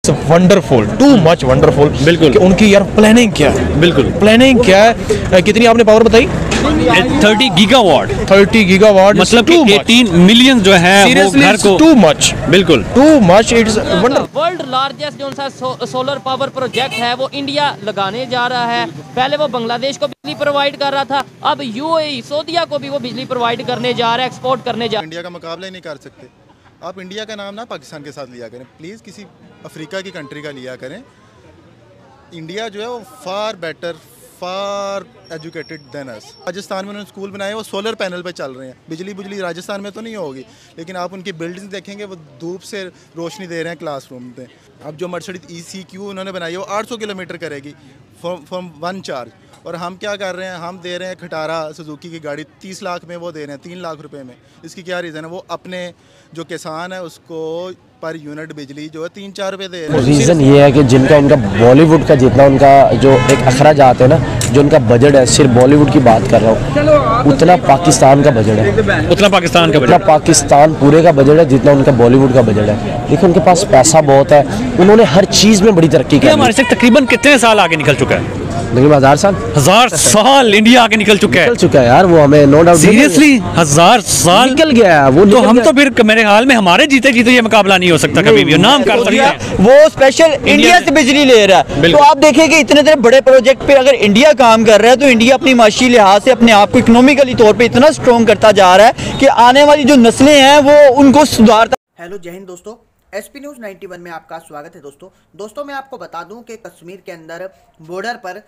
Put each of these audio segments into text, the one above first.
Wonderful, too much wonderful. बिल्कुल। कि उनकी यार प्लानिंग क्या है, बिल्कुल प्लानिंग क्या है। कितनी आपने पावर बताई? 30 गीगावाट, 30 गीगावाट, मतलब कि 18 मिलियन जो है वो घर को, टू मच, बिल्कुल too much. It's wonderful. World largest जो सा सोलर पावर प्रोजेक्ट है वो इंडिया लगाने जा रहा है। पहले वो बांग्लादेश को बिजली प्रोवाइड कर रहा था, अब यूएई सऊदीया को भी वो बिजली प्रोवाइड करने जा रहा है, एक्सपोर्ट करने जा रहा है। इंडिया का मुकाबला ही नहीं कर सकते। आप इंडिया का नाम ना पाकिस्तान के साथ लिया करें प्लीज़, किसी अफ्रीका की कंट्री का लिया करें। इंडिया जो है वो far better, far educated than us. Rajasthan में उन्होंने स्कूल बनाए, वो सोलर पैनल पे चल रहे हैं। बिजली राजस्थान में तो नहीं होगी, लेकिन आप उनकी बिल्डिंग्स देखेंगे वो धूप से रोशनी दे रहे हैं क्लासरूम में। अब जो मर्सिडीज ECQ उन्होंने बनाई है वो 800 किलोमीटर करेगी फ्रॉम वन चार्ज, और हम क्या कर रहे हैं, हम दे रहे हैं खटारा सुजुकी की गाड़ी 30 लाख में, वो दे रहे हैं 3 लाख रुपए में। इसकी क्या रीज़न है? वो अपने जो किसान है उसको पर यूनिट बिजली जो है 3-4 रुपये दे रहे हैं। रीज़न ये है कि जिनका उनका बॉलीवुड का जितना उनका जो एक अखराजात है ना, जो उनका बजट है, सिर्फ बॉलीवुड की बात कर रहा हूँ, उतना पाकिस्तान का बजट है, उतना पाकिस्तान का उतना पाकिस्तान पूरे का बजट है जितना उनका बॉलीवुड का बजट है। देखिए उनके पास पैसा बहुत है, उन्होंने हर चीज़ में बड़ी तरक्की की। हमारे से तकरीबन कितने साल आगे निकल चुका है? लेकिन 1000 साल इंडिया आगे निकल चुका है यार, वो हमें नो डाउट। सीरियसली 1000 साल निकल गया है वो, तो हम तो फिर मेरे ख्याल में हमारे जीते जीते ये मुकाबला नहीं हो सकता कभी भी। नाम कर सकते हैं वो स्पेशल इंडिया से बिजली ले रहा है। तो आप देखें कि इतने बड़े प्रोजेक्ट पे अगर इंडिया काम कर रहा है तो इंडिया अपनी माशी लिहाज से अपने आप को इकोनॉमिकली तौर पे इतना स्ट्रॉन्ग करता जा रहा है कि आने वाली जो नस्लें हैं वो उनको सुधारता। हेलो जय हिंद दोस्तों, SP न्यूज़ 91 में आपका स्वागत है। दोस्तों मैं आपको बता दूं कि कश्मीर के अंदर बॉर्डर पर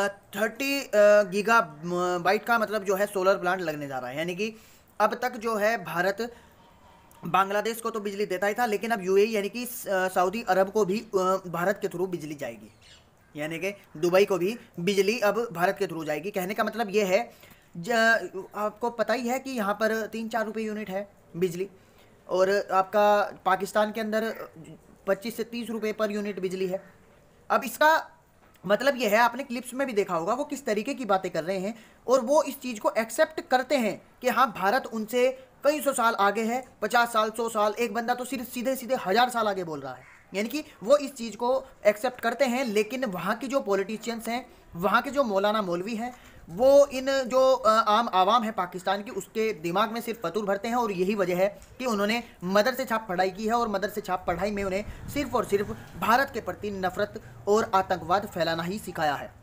30 गीगाबाइट का मतलब जो है सोलर प्लांट लगने जा रहा है। यानी कि अब तक जो है भारत बांग्लादेश को तो बिजली देता ही था, लेकिन अब UAE यानी कि सऊदी अरब को भी भारत के थ्रू बिजली जाएगी। यानी कि दुबई को भी बिजली अब भारत के थ्रू जाएगी। कहने का मतलब ये है, आपको पता ही है कि यहाँ पर 3-4 रुपये यूनिट है बिजली, और आपका पाकिस्तान के अंदर 25 से 30 रुपये पर यूनिट बिजली है। अब इसका मतलब ये है, आपने क्लिप्स में भी देखा होगा वो किस तरीके की बातें कर रहे हैं, और वो इस चीज़ को एक्सेप्ट करते हैं कि हाँ भारत उनसे कई सौ साल आगे है, 50 साल 100 साल, एक बंदा तो सिर्फ सीधे 1000 साल आगे बोल रहा है। यानी कि वो इस चीज़ को एक्सेप्ट करते हैं, लेकिन वहाँ की जो पॉलिटिशियंस हैं, वहाँ के जो मौलाना मौलवी हैं, वो इन जो आम आवाम है पाकिस्तान की, उसके दिमाग में सिर्फ फतूर भरते हैं। और यही वजह है कि उन्होंने मदर से छाप पढ़ाई की है, और मदर से छाप पढ़ाई में उन्हें सिर्फ और सिर्फ भारत के प्रति नफरत और आतंकवाद फैलाना ही सिखाया है।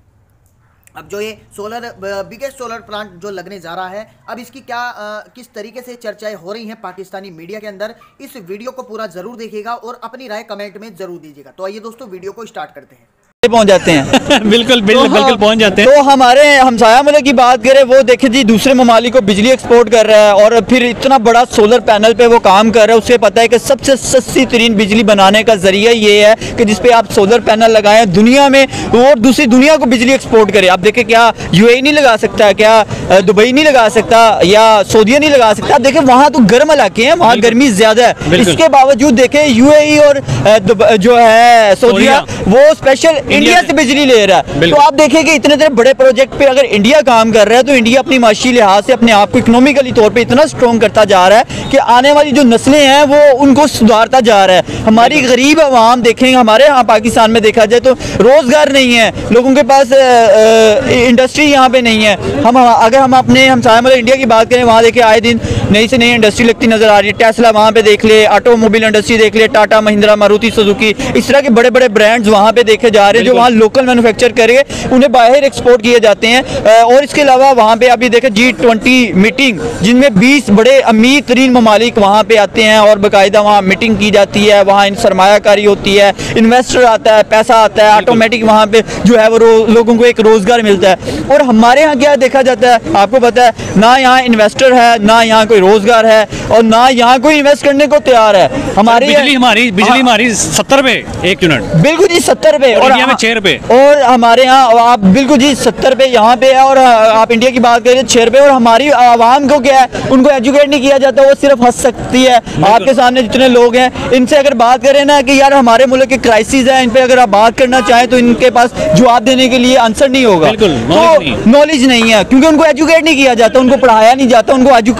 अब जो ये बिगेस्ट सोलर प्लांट जो लगने जा रहा है, अब इसकी किस तरीके से चर्चाएं हो रही हैं पाकिस्तानी मीडिया के अंदर, इस वीडियो को पूरा जरूर देखिएगा और अपनी राय कमेंट में जरूर दीजिएगा। तो आइए दोस्तों वीडियो को स्टार्ट करते हैं। पहुंच जाते हैं बिल्कुल पहुंच जाते हैं। तो हमारे हमसाया मुल्क की बात करें, वो देखे जी दूसरे ममालिक को बिजली एक्सपोर्ट कर रहा है, और फिर इतना बड़ा सोलर पैनल पे वो काम कर रहा है। उसे पता है कि सबसे सस्ती तरीन बिजली बनाने का जरिया ये है कि जिसपे आप सोलर पैनल लगाएं दुनिया में, और दूसरी दुनिया को बिजली एक्सपोर्ट करे। आप देखें क्या UAE नहीं लगा सकता, क्या दुबई नहीं लगा सकता, या सऊदीया नहीं लगा सकता। आप देखें वहाँ तो गर्म इलाके हैं, वहाँ गर्मी ज्यादा है, इसके बावजूद देखें UAE और जो है सऊदीया वो स्पेशल इंडिया से बिजली ले रहा है। तो आप देखें कि इतने बड़े प्रोजेक्ट पे अगर इंडिया काम कर रहा है तो इंडिया अपनी माशी लिहाज से अपने आप को इकोनॉमिकली तौर पे इतना स्ट्रॉन्ग करता जा रहा है कि आने वाली जो नस्लें हैं वो उनको सुधारता जा रहा है। हमारी गरीब आवाम देखेंगे, हमारे यहाँ पाकिस्तान में देखा जाए तो रोजगार नहीं है, लोगों के पास इंडस्ट्री यहाँ पे नहीं है। अगर हम अपने हमसाया मुल्क इंडिया की बात करें, वहाँ देखिए आए दिन नई से नई इंडस्ट्री लगती नजर आ रही है। टेस्ला वहाँ पे देख ले, ऑटोमोबाइल इंडस्ट्री देख ले, टाटा महिंद्रा, मारुति सुजुकी, इस तरह के बड़े बड़े ब्रांड्स वहाँ पे देखे जा रहे हैं जो वहाँ लोकल मैन्युफैक्चर करके उन्हें बाहर एक्सपोर्ट किए जाते हैं। और इसके अलावा वहाँ पे अभी देखें G20 मीटिंग, जिनमें 20 बड़े अमीर तरीन ममालिक वहाँ पे आते हैं, और बाकायदा वहाँ मीटिंग की जाती है, वहाँ सरमायाकारी होती है, इन्वेस्टर आता है, पैसा आता है, ऑटोमेटिक वहाँ पे जो है वो लोगों को एक रोजगार मिलता है। और हमारे यहाँ क्या देखा जाता है, आपको पता है, ना यहाँ इन्वेस्टर है, ना यहाँ कोई रोजगार है, और ना यहाँ कोई इन्वेस्ट करने को तैयार है। हमारी बिजली हमारी 70 रुपए 1 यूनिट, बिल्कुल जी 70 रुपए, और इंडिया में 6 रुपए। और हमारे यहाँ आप बिल्कुल जी 70 रुपए यहाँ पे है, और आप इंडिया की बात करें 6 रुपए। और हमारी आवाम को क्या है, उनको एजुकेट नहीं किया जाता, वो सिर्फ हंस सकती है। आपके सामने जितने लोग हैं, इनसे अगर बात करें ना कि यार हमारे मुल्क के क्राइसिस है, इन पे अगर आप बात करना चाहें तो इनके पास जवाब देने के लिए आंसर नहीं होगा। तो नॉलेज नहीं है, क्योंकि उनको एजुकेट नहीं किया जाता, उनको पढ़ाया नहीं जाता, उनको एजुकेट किया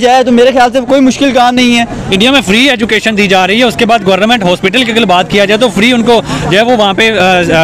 जाए तो मेरे ख्याल से कोई मुश्किल काम नहीं है। इंडिया में फ्री एजुकेशन दी जा रही है, उसके बाद गवर्नमेंट हॉस्पिटल की अगर बात किया जाए तो फ्री उनको जो है वो वहाँ पे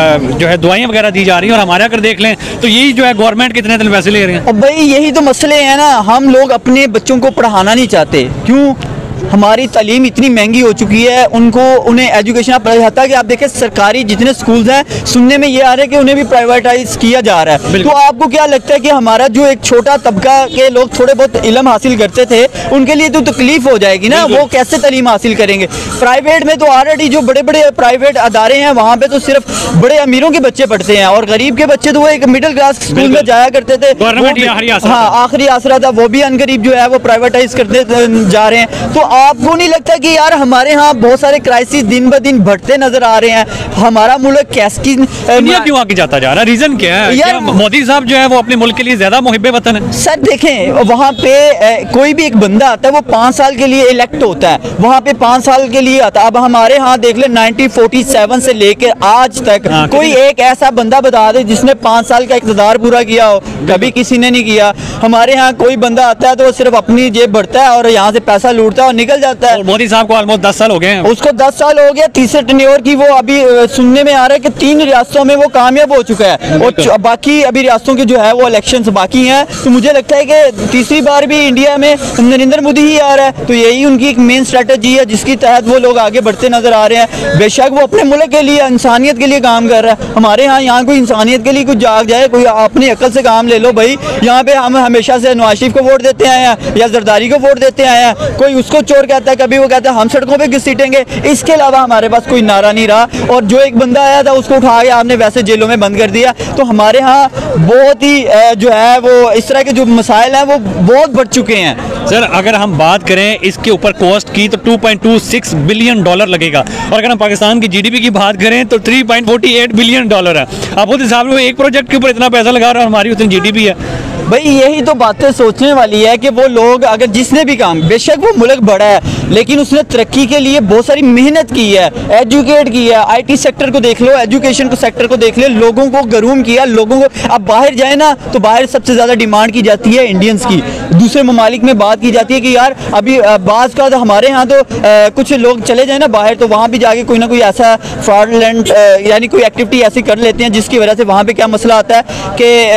जो है दवाइयाँ वगैरह दी जा रही है। और हमारे अगर देख लें तो यही जो है गवर्नमेंट कितने दिन पैसे ले रहे हैं। और भाई यही तो मसले हैं ना, हम लोग अपने बच्चों को पढ़ाना नहीं चाहते। क्यों? हमारी तालीम इतनी महंगी हो चुकी है, उन्हें एजुकेशन आप हता कि आप देखें सरकारी जितने स्कूल्स हैं सुनने में ये आ रहा है कि उन्हें भी प्राइवेटाइज किया जा रहा है। तो आपको क्या लगता है कि हमारा जो एक छोटा तबका के लोग थोड़े बहुत इल्म हासिल करते थे उनके लिए तो तकलीफ हो जाएगी ना, वो कैसे तालीम हासिल करेंगे? प्राइवेट में तो ऑलरेडी जो बड़े बड़े प्राइवेट अदारे हैं वहाँ पे तो सिर्फ बड़े अमीरों के बच्चे पढ़ते हैं और गरीब के बच्चे तो वो एक मिडिल क्लास स्कूल में जाया करते थे। हाँ, आखिरी आसरा था, वो भी अनगरीब जो है वो प्राइवेटाइज करते जा रहे हैं। तो आपको नहीं लगता कि यार हमारे यहाँ बहुत सारे क्राइसिस दिन ब दिन बढ़ते नजर आ रहे हैं? हमारा मुल्क कैसी इंडिया क्यों आगे जाता जा रहा है? रीजन क्या है? यार मोदी साहब जो है वो अपने मुल्क के लिए ज्यादा मुहिब्बे वतन है। सर देखें, वहाँ पे कोई भी एक बंदा आता है वो 5 साल के लिए इलेक्ट होता है, वहाँ पे 5 साल के लिए आता है। अब हमारे यहाँ देख ले 1947 से लेकर आज तक कोई एक ऐसा बंदा बता दे जिसने 5 साल का इक़्तिदार पूरा किया हो? कभी किसी ने नहीं किया। हमारे यहाँ कोई बंदा आता है तो सिर्फ अपनी जेब भरता है और यहाँ से पैसा लूटता है और निकल जाता है। मोदी साहब को ऑलमोस्ट 10 साल हो गए हैं, उसको 10 साल हो गया तीसरे टेन्योर की। वो अभी सुनने में आ रहा है कि 3 रियासतों में वो कामयाब हो चुका है और बाकी अभी रियासतों के जो है वो इलेक्शंस बाकी हैं। तो मुझे लगता है कि तीसरी बार भी इंडिया में नरेंद्र मोदी ही आ रहा है, तो यही उनकी एक मेन स्ट्रेटजी है जिसकी तहत वो लोग आगे बढ़ते नजर आ रहे हैं। बेशक वो अपने मुल्क के लिए इंसानियत के लिए काम कर रहा है। हमारे यहाँ कोई इंसानियत के लिए कुछ जाग जाए, कोई अपनी अकल से काम ले लो भाई। यहाँ पे हम हमेशा से नवाज शरीफ को वोट देते आए हैं या जरदारी को वोट देते आए हैं। कोई उसको चोर कहता है, कभी वो कहता है हम सड़कों पे घसीटेंगे। इसके अलावा हमारे पास कोई नारा नहीं रहा और जो एक बंदा आया था उसको उठा के आपने वैसे जेलों में बंद कर दिया। तो हमारे यहाँ बहुत ही जो है वो इस तरह के जो मसाइल हैं वो बहुत बढ़ चुके हैं। सर अगर हम बात करें इसके ऊपर कॉस्ट की तो $2.26 बिलियन लगेगा और अगर हम पाकिस्तान की जीडीपी की बात करें तो $3.48 बिलियन है। आप खुद हिसाब में एक प्रोजेक्ट के ऊपर इतना पैसा लगा रहे हैं और हमारी उतनी जीडीपी है। भाई यही तो बातें सोचने वाली है कि वो लोग अगर जिसने भी काम, बेशक वो मुल्क बड़ा है लेकिन उसने तरक्की के लिए बहुत सारी मेहनत की है, एजुकेट की है। आईटी सेक्टर को देख लो, एजुकेशन को सेक्टर को देख लो, लोगों को गरूम किया, लोगों को। अब बाहर जाए ना तो बाहर सबसे ज़्यादा डिमांड की जाती है इंडियंस की। दूसरे ममालिक में बात की जाती है कि यार अभी बाज़ का तो हमारे यहाँ तो कुछ लोग चले जाए ना बाहर तो वहाँ भी जाके कोई ना कोई ऐसा फ्रॉडलेंट यानी कोई एक्टिविटी ऐसी कर लेते हैं जिसकी वजह से वहाँ पे क्या मसला आता है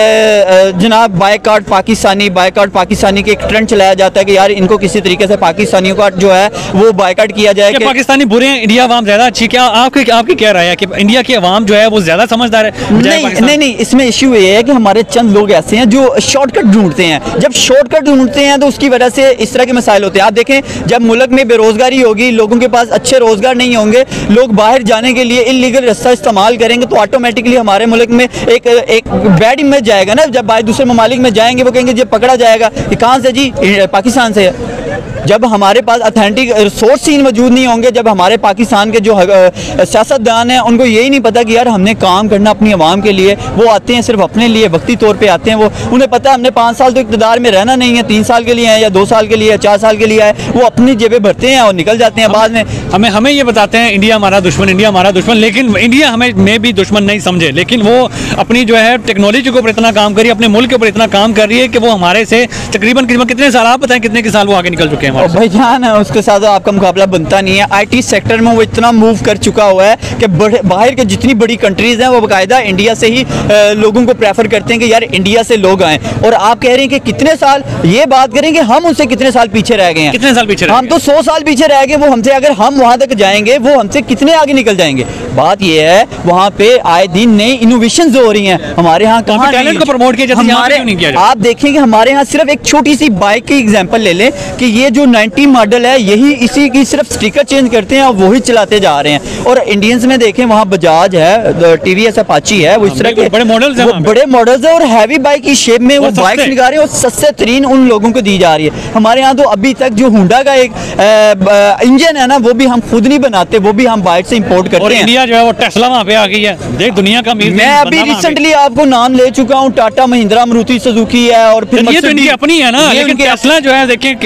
कि जनाब बायकॉट पाकिस्तानी के एक ट्रेंड चलाया जाता है कि यार इनको किसी तरीके से पाकिस्तानियों का जो है वो बायकॉट किया जाए। कि पाकिस्तानी बुरे हैं, इंडिया अवाम ज्यादा अच्छी। क्या आपकी क्या राय है कि इंडिया की अवाम जो है वो ज्यादा समझदार है? नहीं, इसमें इश्यू ये है कि हमारे चंद लोग ऐसे हैं जो शॉर्टकट ढूंढते हैं। जब शॉर्टकट ढूंढते हैं तो उसकी वजह से इस तरह के मसाइल होते हैं। आप देखें, जब मुल्क में बेरोजगारी होगी, लोगों के पास अच्छे रोजगार नहीं होंगे, लोग बाहर जाने के लिए इलीगल रास्ता इस्तेमाल करेंगे तो ऑटोमेटिकली हमारे मुल्क में एक बैड इमेज जाएगा ना। जब बाहर दूसरे ममालिक में जाएंगे वो कहेंगे जब पकड़ा जाएगा कि कहाँ से जी, पाकिस्तान से है। जब हमारे पास अथेंटिक रिसोर्स ही मौजूद नहीं होंगे, जब हमारे पाकिस्तान के जो सियासतदान हैं उनको यही नहीं पता कि यार हमने काम करना अपनी आवाम के लिए, वो आते हैं सिर्फ अपने लिए, वक्ती तौर पे आते हैं। वो उन्हें पता है हमने 5 साल तो इक़्तिदार में रहना नहीं है, 3 साल के लिए है या 2 साल के लिए, 4 साल के लिए है। वो अपनी जेबें भरते हैं और निकल जाते हैं बाद में। हमें ये बताते हैं इंडिया हमारा दुश्मन, लेकिन इंडिया हमें भी दुश्मन नहीं समझे, लेकिन वो अपनी जो है टेक्नोलॉजी के ऊपर इतना काम कर रही है, अपने मुल्क के ऊपर इतना काम कर रही है कि वो हमारे से तकरीबन कितने साल, आप बताएं कितने के साल वो आगे निकल चुके हैं? भाई जान है उसके साथ आपका मुकाबला बनता नहीं है। आईटी सेक्टर में वो इतना मूव कर चुका हुआ है कि बाहर के जितनी बड़ी कंट्रीज हैं वो बाकायदा इंडिया से ही लोगों को प्रेफर करते हैं कि यार इंडिया से लोग आएँ। और आप कह रहे हैं कि कितने साल, ये बात करेंगे हम उनसे कितने साल पीछे रह गए हैं? कितने साल पीछे? हम तो 100 साल पीछे रह गए। वो हमसे, अगर हम वहां तक जाएंगे वो हमसे कितने आगे निकल जाएंगे। बात ये है वहाँ पे आए दिन नई इनोवेशन हो रही हैं। हमारे यहाँ कहाँ टैलेंट को प्रमोट किया जाता है? आप देखेंगे हमारे यहाँ सिर्फ एक छोटी सी बाइक की एग्जांपल ले लें कि ये जो 90 मॉडल है यही इसी की सिर्फ स्टिकर चेंज करते हैं और वही चलाते जा रहे हैं। और इंडियंस में देखें वहाँ बजाज है, टीवीएस अपाची है, वो इस तरह के बड़े मॉडल्स है और हैवी बाइक की शेप में वो बाइक निकाल रहे हैं और सस्ते तरीन उन लोगों को दी जा रही है। हमारे यहाँ तो अभी तक जो हुंडा का एक इंजन है ना वो भी हम खुद नहीं बनाते, वो भी हम बाहर से इंपोर्ट करते हैं। इंडिया जो है वो टेस्ला वहाँ पे आ गई है, देख दुनिया का। मैं अभी रिसेंटली आपको नाम ले चुका हूँ, टाटा महिंद्रा, मारुति सुजुकी है और फिर ये तो इनकी अपनी है ना, लेकिन टेस्ला जो है देखें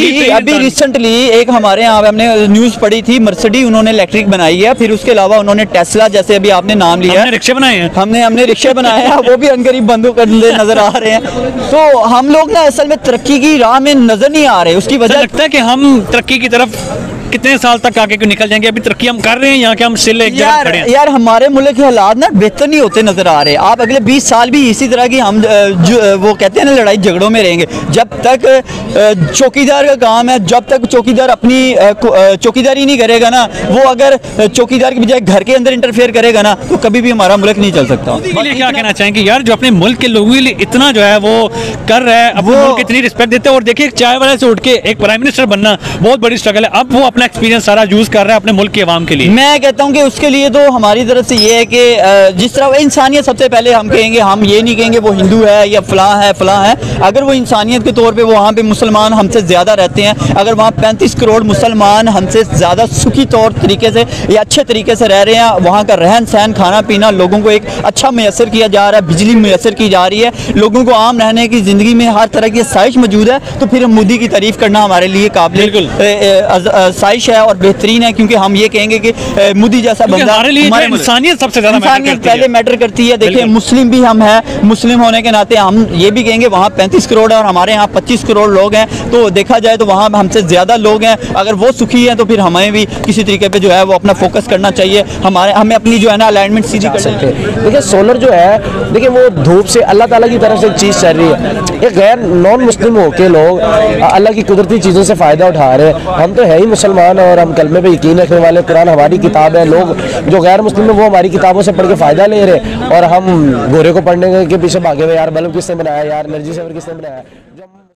अभी रिसेंटली एक हमारे यहाँ पे हमने न्यूज़ पढ़ी थी, मर्सिडीज उन्होंने इलेक्ट्रिक बनाई है, फिर उसके अलावा उन्होंने टेस्ला, जैसे अभी आपने नाम लिया, रिक्शे बनाए हैं, हमने रिक्शे बनाए हैं, वो भी अनकरीब बंद करते नजर आ रहे हैं। तो हम लोग ना असल में तरक्की की राह में नजर नहीं आ रहे। उसकी वजह लगता है कि हम तरक्की की तरफ कितने साल तक आगे निकल जाएंगे? अभी तरक्की हम कर रहे हैं यहाँ के, हम सिल एक जगह खड़े हैं। यार हमारे मुल्क के हालात ना बेहतर नहीं होते नजर आ रहे। आप अगले 20 साल भी इसी तरह की हम वो कहते हैं ना लड़ाई झगड़ों में रहेंगे। जब तक चौकीदार का काम है, जब तक चौकीदार अपनी चौकीदारी नहीं करेगा ना, वो अगर चौकीदार की बजाय घर के अंदर इंटरफेयर करेगा ना, तो कभी भी हमारा मुल्क नहीं चल सकता। क्या कहना चाहेंगे यार, जो अपने मुल्क के लोगों के लिए इतना जो है वो कर रहा है, अपने मुल्क इतनी रिस्पेक्ट देते हैं, और देखिए चाय वाले से उठ के एक प्राइम मिनिस्टर बनना बहुत बड़ी स्ट्रगल है। अब वो अपना एक्सपीरियंस सारा यूज कर रहा है अपने मुल्क के अवाम के लिए। मैं कहता हूं कि उसके लिए तो हमारी तरफ से ये है कि जिस तरह इंसानियत, सबसे पहले हम कहेंगे, हम ये नहीं कहेंगे वो हिंदू है या फलां है। अगर वो इंसानियत के तौर पे वहाँ पे मुसलमान हमसे ज़्यादा रहते हैं, अगर वहाँ 35 करोड़ मुसलमान हमसे ज़्यादा सुखी तौर तरीके से या अच्छे तरीके से रह रहे हैं, वहाँ का रहन सहन, खाना पीना लोगों को एक अच्छा मैसर किया जा रहा है, बिजली मैसर की जा रही है, लोगों को आम रहने की ज़िंदगी में हर तरह की साइश मौजूद है, तो फिर मोदी की तारीफ़ करना हमारे लिए काबिल साइश है और बेहतरीन है। क्योंकि हम ये कहेंगे कि मोदी जैसा बंदा हमारे इंसानियत सबसे ज़्यादा पहले मैटर करती है। देखिए मुस्लिम भी हम हैं, मुस्लिम होने के नाते हम ये भी कहेंगे वहाँ 35 करोड़ है और हमारे यहाँ 25 करोड़ लोग हैं, तो देखा जाए तो वहाँ हमसे ज़्यादा लोग हैं। अगर वो सुखी हैं तो फिर हमें भी किसी तरीके पे जो है वो अपना फोकस करना चाहिए। हमें अपनी जो है ना अलाइनमेंट सीधी कर सकते हैं। देखिए सोलर जो है, देखिए वो धूप से अल्लाह ताला की तरफ से एक चीज़ चल रही है। ये गैर नॉन मुस्लिम होके लोग अल्लाह की कुदरती चीज़ों से फ़ायदा उठा रहे हैं। हम तो है ही मुसलमान और हम कलमे पे यकीन रखने वाले, कुरान हमारी किताब है। लोग जो गैर मुस्लिम है वो हमारी किताबों से पढ़ के फ़ायदा ले रहे हैं और हम गोरे को पढ़ने के पीछे भागे हुए, यार बल्ब किसने बनाया, यार एनर्जी सेवर किसने बनाया।